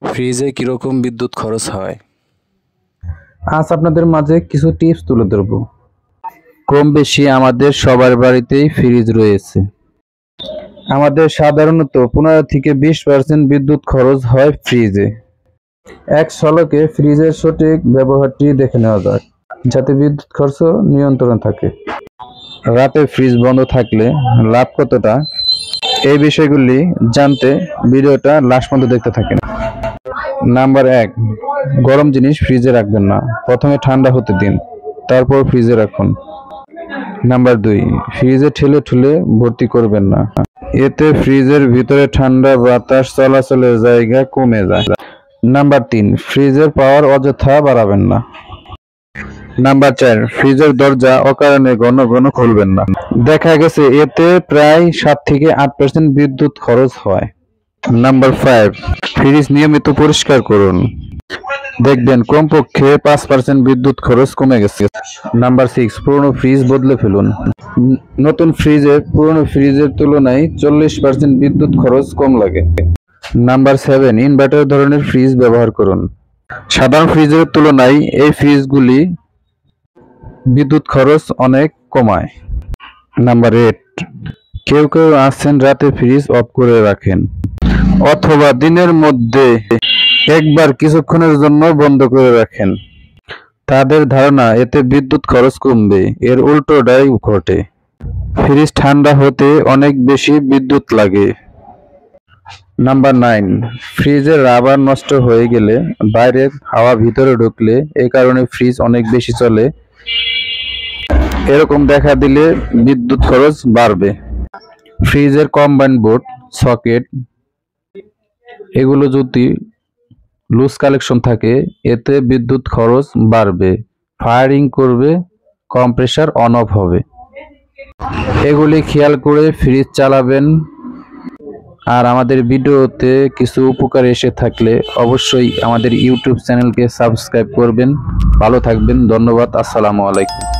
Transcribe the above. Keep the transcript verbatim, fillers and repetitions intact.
ফ্রিজে কিরকম বিদ্যুৎ খরচ হয়? আজ আপনাদের মাঝে কিছু টিপস তুলে ধরব। কম বেশি আমাদের সবার বাড়িতেই ফ্রিজ রয়েছে। আমাদের সাধারণত পনেরো থেকে বিশ পার্সেন্ট বিদ্যুৎ খরচ হয় ফ্রিজে। এক ঝলকে ফ্রিজের সঠিক ব্যবহারটি দেখে নেওয়া যাক, যাতে বিদ্যুৎ খরচ নিয়ন্ত্রণে থাকে। রাতে ফ্রিজ বন্ধ থাকলে লাভ কতটা, এই বিষয়গুলি জানতে ভিডিওটা লাস্ট পর্যন্ত দেখতে থাকেন। নাম্বার এক, গরম জিনিস ফ্রিজে রাখবেন না। প্রথমে ঠান্ডা হতে দিন, তারপর ফ্রিজে রাখুন। নাম্বার দুই, ফ্রিজে ঠেলে ঠুলে ভর্তি করবেন না। এতে ফ্রিজের ভিতরে ঠান্ডা বাতাস চলাচলের জায়গা কমে যায়। নাম্বার তিন, ফ্রিজের পাওয়ার অযথা বাড়াবেন না। নাম্বার চার, ফ্রিজের দরজা অকারণে ঘন ঘন খুলবেন না। দেখা গেছে এতে প্রায় সাত থেকে আট পার্সেন্ট বিদ্যুৎ খরচ হয়। নাম্বার ফাইভ, ফ্রিজ নিয়মিত পরিষ্কার করুন। দেখবেন কমপক্ষে পাঁচ পার্সেন্ট বিদ্যুৎ খরচ কমে গেছে। নাম্বার সিক্স, পুরনো ফ্রিজ বদলে ফেলুন। নতুন ফ্রিজে পুরনো ফ্রিজের তুলনায় চল্লিশ পার্সেন্ট বিদ্যুৎ খরচ কম লাগে। নাম্বার সেভেন, ইনভার্টার ধরনের ফ্রিজ ব্যবহার করুন। সাধারণ ফ্রিজের তুলনায় এই ফ্রিজগুলি বিদ্যুৎ খরচ অনেক কমায়। নাম্বার এইট, কেউ কেউ আছেন রাতে ফ্রিজ অফ করে রাখেন অথবা দিনের মধ্যে একবার কিছুক্ষণের জন্য বন্ধ করে রাখেন। তাদের ধারণা এতে বিদ্যুৎ খরচ কমবে, এর উল্টোটাই ঘটে। ফ্রিজ ঠান্ডা হতে অনেক বেশি বিদ্যুৎ লাগে। নাম্বার নাইন, ফ্রিজের রাবার নষ্ট হয়ে গেলে বাইরের হাওয়া ভিতরে ঢুকলে এই কারণে ফ্রিজ অনেক বেশি চলে। এরকম দেখা দিলে বিদ্যুৎ খরচ বাড়বে। ফ্রিজের কম্বাইন্ড বোর্ড, সকেট এগুলো যদি লুজ কালেকশন থাকে এতে বিদ্যুৎ খরচ বাড়বে, ফায়ারিং করবে, কম্প্রেসার অন অফ হবে। এগুলি খেয়াল করে ফ্রিজ চালাবেন। আর আমাদের ভিডিওতে কিছু উপকার এসে থাকলে অবশ্যই আমাদের ইউটিউব চ্যানেলকে সাবস্ক্রাইব করবেন। ভালো থাকবেন, ধন্যবাদ, আসসালামু আলাইকুম।